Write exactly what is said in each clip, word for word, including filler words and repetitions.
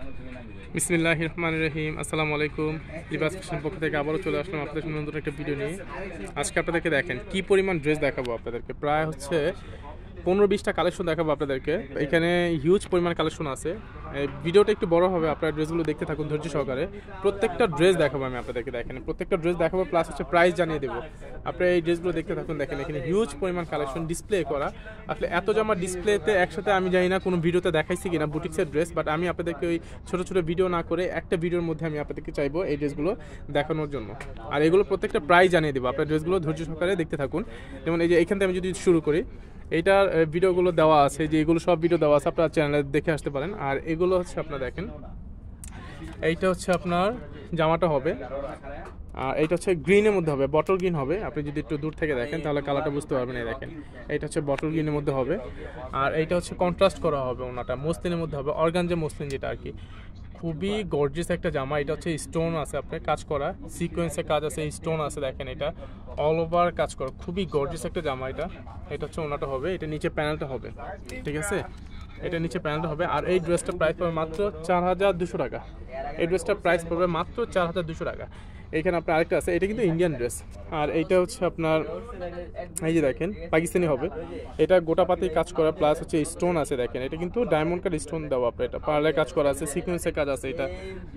বিসমিল্লাহির রহমানির রহিম। আসসালামু আলাইকুম। লিবাস ফ্যাশন পক্ষ থেকে আবারও চলে আসলাম আপনাদের সামনে নতুন একটা ভিডিও নিয়ে। আজকে আপনাদেরকে দেখেন কি পরিমাণ ড্রেস দেখাবো আপনাদেরকে। প্রায় হচ্ছে পনেরো বিশটা কালেকশন দেখাবো আপনাদেরকে। এখানে হিউজ পরিমাণ কালেকশন আছে। এই ভিডিওটা একটু বড় হবে, আপনারা ড্রেসগুলো দেখতে থাকুন ধৈর্য সহকারে। প্রত্যেকটা ড্রেস দেখাবো আমি আপনাদেরকে, দেখেন প্রত্যেকটা ড্রেস দেখাবো, প্লাস হচ্ছে প্রাইস জানিয়ে দেবো। আপনারা এই ড্রেসগুলো দেখতে থাকুন। দেখেন এখানে হিউজ পরিমাণ কালেকশন ডিসপ্লে করা। আসলে এত জামা ডিসপ্লেতে একসাথে আমি জানি না কোনো ভিডিওতে দেখাইছি কিনা বুটিক্সের ড্রেস, বাট আমি আপনাদেরকে ওই ছোটো ছোটো ভিডিও না করে একটা ভিডিওর মধ্যে আমি আপনাদেরকে চাইবো এই ড্রেসগুলো দেখানোর জন্য। আর এগুলো প্রত্যেকটা প্রাইস জানিয়ে দেবো। আপনার ড্রেসগুলো ধৈর্য সহকারে দেখতে থাকুন। যেমন এই যে এখান থেকে আমি যদি শুরু করি, এইটার ভিডিওগুলো দেওয়া আছে, যে এগুলো সব ভিডিও দেওয়া আছে, আপনার চ্যানেলে দেখে আসতে পারেন। আর এগুলো হচ্ছে আপনার দেখেন, এইটা হচ্ছে আপনার জামাটা হবে, আর এইটা হচ্ছে গ্রিনের মধ্যে হবে, বটল গ্রিন হবে। আপনি যদি একটু দূর থেকে দেখেন তাহলে কালারটা বুঝতে পারবেন। এই দেখেন এইটা হচ্ছে বটল গ্রিনের মধ্যে হবে, আর এইটা হচ্ছে কন্ট্রাস্ট করা হবে। ওনাটা মসলিনের মধ্যে হবে, অর্গানজা মসলিন যেটা আর কি। খুবই গর্জিয়াস একটা জামা। এটা হচ্ছে স্টোন আছে আপনার কাজ করা, সিকোয়েন্সের কাজ আছে, স্টোন আছে। দেখেন এটা অল ওভার কাজ করা, খুবই গর্জিয়াস একটা জামা এটা। এটা হচ্ছে ওনাটা হবে, এটা নিচে প্যানেলটা হবে, ঠিক আছে। এটা নিচে প্যানেলটা হবে। আর এই ড্রেসটার প্রাইস পড়বে মাত্র চার হাজার দুশো টাকা। এই ড্রেসটার প্রাইস পড়বে মাত্র চার হাজার দুশো টাকা। এখানে আপনার আরেকটা আছে, এটা কিন্তু ইন্ডিয়ান ড্রেস। আর এইটা হচ্ছে আপনার এই যে দেখেন পাকিস্তানি হবে। এটা গোটা পাতি কাজ করা, প্লাস হচ্ছে স্টোন আছে। দেখেন এটা কিন্তু ডায়মন্ড কাট স্টোন দেওয়া আপনার, এটা পার্লের কাজ করা আছে, সিকোয়েন্সের কাজ আছে, এটা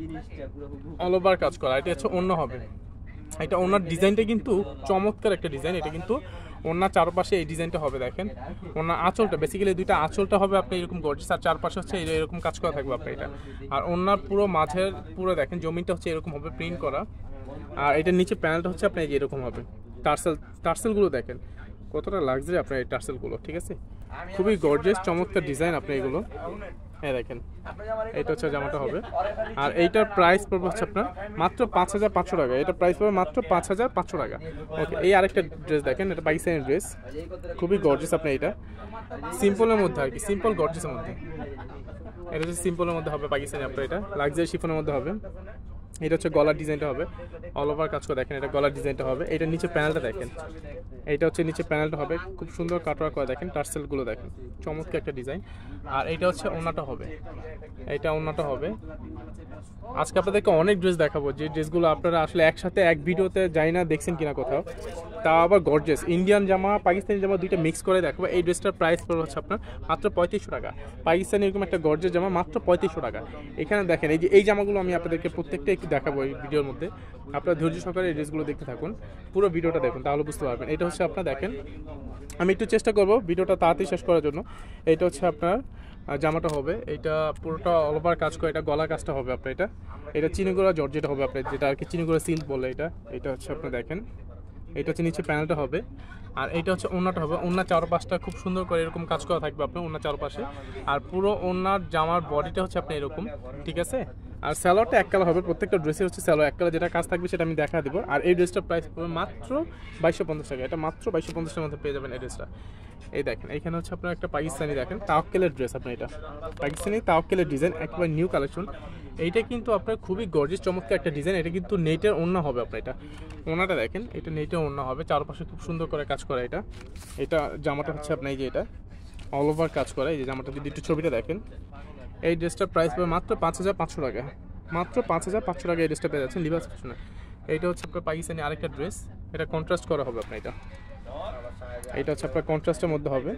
অল ওভার কাজ করা। এটা হচ্ছে অন্য হবে। এটা ওনার ডিজাইনটা কিন্তু চমৎকার একটা ডিজাইন। এটা কিন্তু ওনার চারপাশে এই ডিজাইনটা হবে। দেখেন ওনার আঁচলটা, বেসিক্যালি দুইটা আঁচলটা হবে আপনার এরকম গর্জিয়াস, আর চারপাশে হচ্ছে এরকম কাজ করা থাকবে আপনার এটা। আর ওনার পুরো মাঝের পুরো দেখেন জমিনটা হচ্ছে এরকম হবে প্রিন্ট করা। আর এটার নিচে প্যানেলটা হচ্ছে আপনার এই এরকম হবে। টার্সেল টার্সেলগুলো দেখেন কতটা লাক্সারি আপনার এই টার্সেলগুলো, ঠিক আছে। খুবই গর্জিয়াস চমৎকার ডিজাইন আপনার এগুলো। হ্যাঁ দেখেন এইটা হচ্ছে জামাটা হবে। আর এইটার প্রাইস পড়বে হচ্ছে আপনার মাত্র পাঁচ হাজার পাঁচশো টাকা। এটা প্রাইস পড়বে মাত্র পাঁচ হাজার পাঁচশো টাকা। ওকে, এই আরেকটা ড্রেস দেখেন, এটা পাকিস্তানি ড্রেস, খুবই গর্জিয়াস আপনার। এটা সিম্পলের মধ্যে আর কি, সিম্পল গর্জিয়াসের মধ্যে। এটা হচ্ছে সিম্পলের মধ্যে হবে পাকিস্তানি আপনার, এটা লাক্সারি শিফনের মধ্যে হবে। এটা হচ্ছে গলার ডিজাইনটা হবে, অল ওভার কাজ করে। দেখেন এটা গলার ডিজাইনটা হবে। এটা নিচে প্যানেলটা দেখেন, এইটা হচ্ছে নিচে প্যানেলটা হবে, খুব সুন্দর কাটওয়ার্ক করে। দেখেন টার্সেলগুলো দেখেন, চমৎকার একটা ডিজাইন। আর এইটা হচ্ছে ওন্নাটা হবে, এইটা ওন্নাটা হবে। আজকে আপনাদেরকে অনেক ড্রেস দেখাবো, যে ড্রেসগুলো আপনারা আসলে একসাথে এক ভিডিওতে যাই না দেখছেন কিনা কোথাও, তা আবার গর্জিয়াস ইন্ডিয়ান জামা পাকিস্তানি জামা দুইটা মিক্স করে দেখাবো। এই ড্রেসটার প্রাইস পড়বে হচ্ছে আপনার মাত্র পঁয়ত্রিশশো টাকা। পাকিস্তানি এরকম একটা গর্জিয়াস জামা মাত্র পঁয়ত্রিশশো টাকা। এখানে দেখেন এই যে এই জামাগুলো আমি আপনাদেরকে প্রত্যেকটা একটু দেখাবো এই ভিডিওর মধ্যে। আপনারা ধৈর্য সহকারে এই ড্রেসগুলো দেখতে থাকুন, পুরো ভিডিওটা দেখুন, তাহলে বুঝতে পারবেন। এটা হচ্ছে আপনার দেখেন, আমি একটু চেষ্টা করব ভিডিওটা তাড়াতাড়ি শেষ করার জন্য। এটা হচ্ছে আপনার জামাটা হবে, এটা পুরোটা অল ওভার কাজ করে। এটা গলা কাজটা হবে আপনার, এটা এটা চিনিগুড়া জর্জেটা হবে আপনার, যেটা আর কি চিনিগুড়া সিল্ক বলে। এটা এটা হচ্ছে আপনার দেখেন, এটা হচ্ছে নিচে প্যানেলটা হবে। আর এটা হচ্ছে ওন্নাটা হবে, ওন্নার চারপাশটা খুব সুন্দর করে এরকম কাজ করা থাকবে আপনার ওন্নার চারপাশে। আর পুরো ওন্নার জামার বডিটা হচ্ছে আপনার এরকম, ঠিক আছে। আর স্যালোয়ারটা এক কালার হবে, প্রত্যেকটা ড্রেসে হচ্ছে স্যালোয়ার এক কালার, যেটা কাজ থাকবে সেটা আমি দেখা দেবো। আর এই ড্রেসটার প্রাইস পড়বে মাত্র বাইশশো পঞ্চাশ টাকা। এটা মাত্র বাইশশো পঞ্চাশ টাকার মধ্যে পেয়ে যাবেন এই ড্রেসটা। এই দেখেন এইখানে হচ্ছে আপনার একটা পাকিস্তানি দেখেন তাওয়াক্কেলের ড্রেস আপনার, এটা পাকিস্তানি তাওয়াক্কেলের ডিজাইন, একেবারে নিউ কালেকশন। এইটা কিন্তু আপনার খুবই গর্জিয়াস চমৎকার একটা ডিজাইন। এটা কিন্তু নেটের ওড়না হবে আপনার, এটা ওড়নাটা দেখেন, এটা নেটের ওড়না হবে, চারপাশে খুব সুন্দর করে কাজ করা। এটা এটা জামাটা হচ্ছে আপনার এই যে এটা অল ওভার কাজ করা। এই যে জামাটা যদি একটু ছবিটা দেখেন, এই ড্রেসটার প্রাইস পাবে মাত্র পাঁচ হাজার পাঁচশো টাকা। মাত্র পাঁচ হাজার পাঁচশো টাকা এই ড্রেসটা পেয়ে যাচ্ছেন লিবাস ফ্যাশনে। এইটা হচ্ছে আপনার পাকিস্তানি আরেকটা ড্রেস, এটা কন্ট্রাস্ট করা হবে আপনার। এটা এটা হচ্ছে আপনার কন্ট্রাস্টের মধ্যে হবে।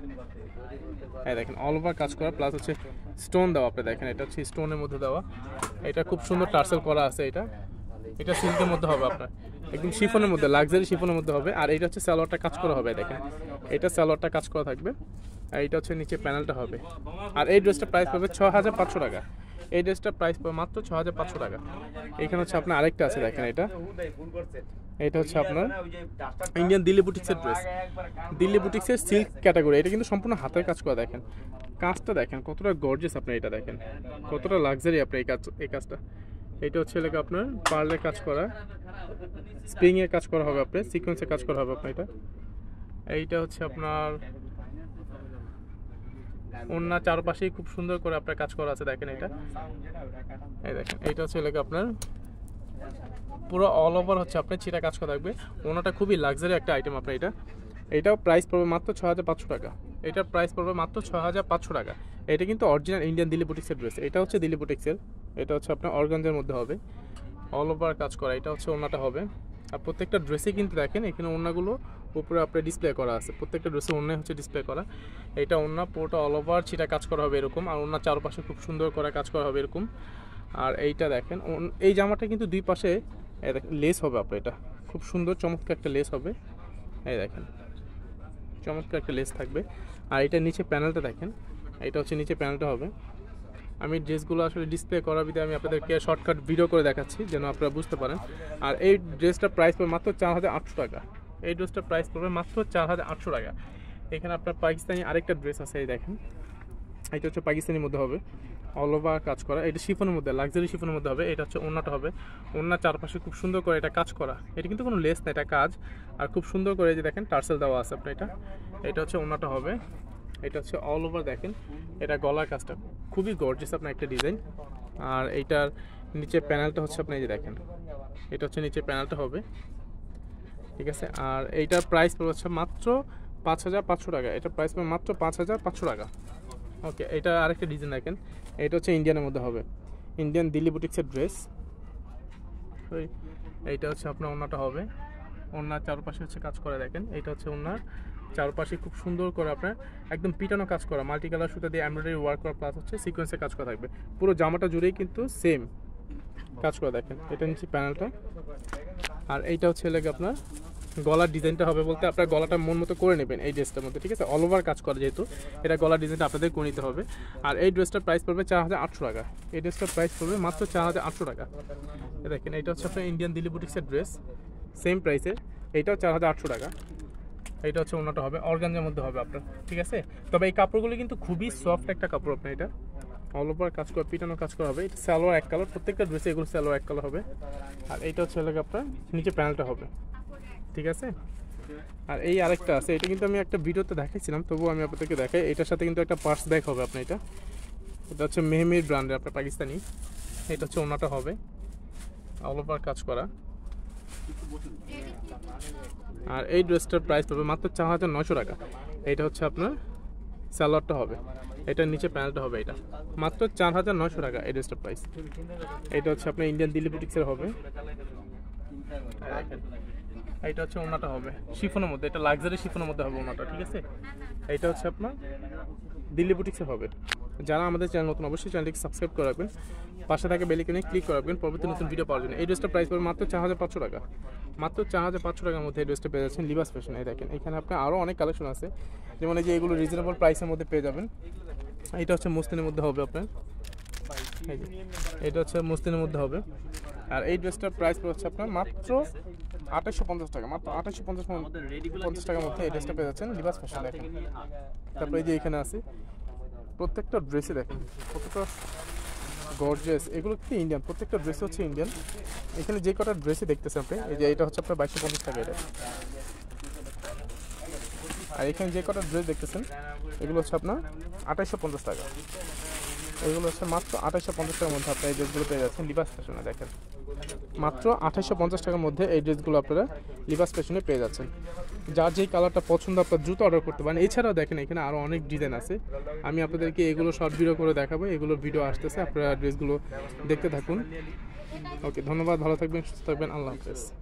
হ্যাঁ দেখেন অল ওভার কাজ করা, প্লাস হচ্ছে স্টোন দেওয়া আপনি দেখেন, এটা হচ্ছে স্টোনের মধ্যে দেওয়া। এটা খুব সুন্দর টার্সেল করা আছে। এটা এটা সিল্কের মধ্যে হবে আপনার, একদম শিফনের মধ্যে, লাক্সারি শিফনের মধ্যে হবে। আর এটা হচ্ছে সালোয়ারটা কাজ করা হবে, দেখেন এটা সালোয়ারটা কাজ করা থাকবে। আর এটা হচ্ছে নিচে প্যানেলটা হবে। আর এই ড্রেসটার প্রাইস পাবে ছ হাজার পাঁচশো টাকা। এই ড্রেসটার প্রাইস পাবে মাত্র ছ হাজার পাঁচশো টাকা। এখানে হচ্ছে আপনার আরেকটা আছে দেখেন, এটা এটা হচ্ছে আপনার ইন্ডিয়ান দিল্লি বুটিক্সের ড্রেস, দিল্লি বুটিক্সের সিল্ক ক্যাটাগরি। এটা কিন্তু সম্পূর্ণ হাতের কাজ করা। দেখেন কাজটা দেখেন কতটা গর্জিয়াস আপনার, এটা দেখেন কতটা লাক্সারি আপনার এই কাজ, এই কাজটা। এটা হচ্ছে এলাকা আপনার পার্লের কাজ করা, স্প্রিংয়ের কাজ করা হবে আপনার, সিকোয়েন্সের কাজ করা হবে আপনার। এটা এইটা হচ্ছে আপনার ওন্নার চারপাশেই খুব সুন্দর করে আপনার কাজ করা আছে। দেখেন এটা এই দেখেন, এইটা হচ্ছে এলাকা আপনার পুরো অল ওভার হচ্ছে আপনার চিটা কাজ করা থাকবে। ওনাটা খুবই লাক্সারি একটা আইটেম আপনার। এটা এটাও প্রাইস পড়বে মাত্র ছ হাজার পাঁচশো টাকা। এটার প্রাইস পড়বে মাত্র ছ হাজার পাঁচশো টাকা। এটা কিন্তু অরিজিনাল ইন্ডিয়ান দিল্লি বুটিক্সের ড্রেস। এটা হচ্ছে দিল্লি বুটিক্সের এটা হচ্ছে আপনার অর্গানজার মধ্যে হবে, অল ওভার কাজ করা। এটা হচ্ছে ওড়নাটা হবে। আর প্রত্যেকটা ড্রেসে কিন্তু দেখেন এখানে ওড়নাগুলো উপরে আপনার ডিসপ্লে করা আছে, প্রত্যেকটা ড্রেসে ওড়নায় হচ্ছে ডিসপ্লে করা। এটা ওড়না পুরোটা অল ওভার ছিটা কাজ করা হবে এরকম, আর ওড়নার চারপাশে খুব সুন্দর করে কাজ করা হবে এরকম। আর এইটা দেখেন, এই জামাটা কিন্তু দুই পাশে লেস হবে আপনার, এটা খুব সুন্দর চমৎকার একটা লেস হবে। এই দেখেন চমৎকার একটা লেস থাকবে। আর এটা নিচে প্যানেলটা দেখেন, এটা হচ্ছে নিচে প্যানেলটা হবে। আমি ড্রেসগুলো আসলে ডিসপ্লে করার বিধে আমি আপনাদেরকে শর্টকাট ভিডিও করে দেখাচ্ছি যেন আপনারা বুঝতে পারেন। আর এই ড্রেসটার প্রাইস পড়বে মাত্র চার হাজার আটশো টাকা। এই ড্রেসটার প্রাইস পড়বে মাত্র চার হাজার আটশো টাকা। এখানে আপনার পাকিস্তানি আরেকটা ড্রেস আছে, এই দেখেন এটা হচ্ছে পাকিস্তানির মধ্যে হবে, অল ওভার কাজ করা। এটা শিফনের মধ্যে, লাক্সারি শিফনের মধ্যে হবে। এটা হচ্ছে ওড়নাটা হবে, ওড়নার চারপাশে খুব সুন্দর করে এটা কাজ করা। এটা কিন্তু কোনো লেস না, এটা কাজ। আর খুব সুন্দর করে যে দেখেন টার্সেল দেওয়া আছে আপনার, এটা এটা হচ্ছে ওড়নাটা হবে। এটা হচ্ছে অল ওভার দেখেন, এটা গলার কাজটা খুবই গর্জিয়াস আপনার একটা ডিজাইন। আর এইটার নিচে প্যানেলটা হচ্ছে আপনি এই যে দেখেন, এটা হচ্ছে নিচে প্যানেলটা হবে, ঠিক আছে। আর এইটার প্রাইস পড়বে হচ্ছে মাত্র পাঁচ হাজার পাঁচশো টাকা। এটার প্রাইস পড়বে মাত্র পাঁচ হাজার পাঁচশো টাকা। ওকে, এটা আরেকটা ডিজাইন দেখেন, এটা হচ্ছে ইন্ডিয়ানের মধ্যে হবে, ইন্ডিয়ান দিল্লি বুটিক্সের ড্রেস। ওই এইটা হচ্ছে আপনার ওড়নাটা হবে, ওড়নার চারপাশে হচ্ছে কাজ করা দেখেন। এটা হচ্ছে ওড়নার চারপাশে খুব সুন্দর করে আপনার একদম পিটানো কাজ করা, মাল্টি কালার সুতা দিয়ে এমব্রয়ডারি ওয়ার্ক করা, প্লাস হচ্ছে সিকোয়েন্সে কাজ করা থাকবে। পুরো জামাটা জুড়েই কিন্তু সেম কাজ করা দেখেন। এটা নিচ্ছে প্যানেলটা। আর এইটা হচ্ছে লাগে আপনার গলার ডিজাইনটা হবে, বলতে আপনার গলাটা মন মতো করে নেবেন এই ড্রেসটার মধ্যে, ঠিক আছে। অল ওভার কাজ করা যেহেতু, এটা গলার ডিজাইনটা আপনাদের করে নিতে হবে। আর এই ড্রেসটার প্রাইস পড়বে চার হাজার আটশো টাকা। এই ড্রেসটার প্রাইস পড়বে মাত্র চার হাজার আটশো টাকা। দেখেন এটা হচ্ছে আপনার ইন্ডিয়ান দিল্লি বুটিক্সের ড্রেস, সেম প্রাইসের, এইটাও চার হাজার আটশো টাকা। এইটা হচ্ছে ওড়নাটা হবে, অর্গানজার মধ্যে হবে আপনার, ঠিক আছে। তবে এই কাপড়গুলো কিন্তু খুবই সফট একটা কাপড় আপনার, এটা অল ওভার কাজ করা, পিটানো কাজ করা হবে। এটা সালোয়ার এক কালার, প্রত্যেকটা ড্রেসে এগুলো সালোয়ার এক কালার হবে। আর এইটা হচ্ছে লাগে আপনার নিচে প্যানেলটা হবে, ঠিক আছে। আর এই আরেকটা আছে, এটা কিন্তু আমি একটা ভিডিওতে দেখাইছিলাম, তবুও আমি আপনাদেরকে দেখাই। এটার সাথে কিন্তু একটা পার্স ব্যাগ হবে আপনার, এটা এটা হচ্ছে মেহমির ব্র্যান্ডের আপনার পাকিস্তানি। এটা হচ্ছে ওড়নাটা হবে, অল ওভার কাজ করা। আর এই ড্রেসটার প্রাইস পড়বে মাত্র চার হাজার নয়শো টাকা। এইটা হচ্ছে আপনার সালোয়ারটা হবে, এটার নিচে প্যানেলটা হবে, এটা মাত্র চার হাজার নয়শো টাকা এই ড্রেসটার প্রাইস। এটা হচ্ছে আপনার ইন্ডিয়ান দিল্লি বুটিক্সের হবে। এইটা হচ্ছে ওড়নাটা হবে শিফনের মধ্যে, এটা লাক্সারি শিফনের মধ্যে হবে ওড়নাটা, ঠিক আছে। এইটা হচ্ছে আপনার দিল্লি বুটিক্সের হবে। যারা আমাদের চ্যানেল নতুন, অবশ্যই চ্যানেলটিকে সাবস্ক্রাইব করে রাখবেন, পাশে থাকা বেল আইকনে ক্লিক করে রাখবেন পরবর্তী নতুন ভিডিও পাওয়ার জন্য। এই ড্রেসটার প্রাইস পড়বে মাত্র চার হাজার পাঁচশো টাকা। মাত্র চার হাজার পাঁচশো টাকার মধ্যে এই ড্রেসটা পেয়ে যাচ্ছেন লিবাস ফ্যাশন। এই দেখেন এখানে আপনার আরও অনেক কালেকশন আছে, যেমন এই যে এগুলো রিজনেবল প্রাইসের মধ্যে পেয়ে যাবেন। এটা হচ্ছে মসলিনের মধ্যে হবে আপনার, এটা হচ্ছে মসলিনের মধ্যে হবে। আর এই ড্রেসটার প্রাইস হচ্ছে আপনার মাত্র আঠাশশো পঞ্চাশ টাকা, মাত্র আঠাশশো পঞ্চাশ পঞ্চাশ টাকার মধ্যে এই ড্রেসটা পেয়ে যাচ্ছেন লিবাস ফ্যাশন। দেখেন তারপরে এই যে এখানে আছে প্রত্যেকটা ড্রেসে দেখেন কতটা গর্জিয়াস, এগুলো কি ইন্ডিয়ান, প্রত্যেকটা ড্রেস হচ্ছে ইন্ডিয়ান। এখানে যে কটা ড্রেসই দেখতেছেন আপনি, এই যে এটা হচ্ছে আপনার বাইশশো পঞ্চাশ টাকা এটা। আর এখানে যে কটা ড্রেস দেখতেছেন এগুলো হচ্ছে আপনার আঠাশশো পঞ্চাশ টাকা। এগুলো হচ্ছে মাত্র আঠাশশো পঞ্চাশ টাকার মধ্যে আপনার এই ড্রেসগুলো পেয়ে যাচ্ছেন লিবাস ফ্যাশনে। দেখেন মাত্র আঠাশশো পঞ্চাশ টাকার মধ্যে এই ড্রেসগুলো আপনারা লিবাস ফ্যাশনে পেয়ে যাচ্ছেন। যার যেই কালারটা পছন্দ আপনার দ্রুত অর্ডার করতে পারেন। এছাড়াও দেখেন এখানে আরও অনেক ডিজাইন আছে, আমি আপনাদেরকে এগুলো শর্ট ভিডিও করে দেখাবো, এগুলোর ভিডিও আসতেছে, আপনারা ড্রেসগুলো দেখতে থাকুন। ওকে, ধন্যবাদ, ভালো থাকবেন, সুস্থ থাকবেন, আল্লাহ হাফেজ।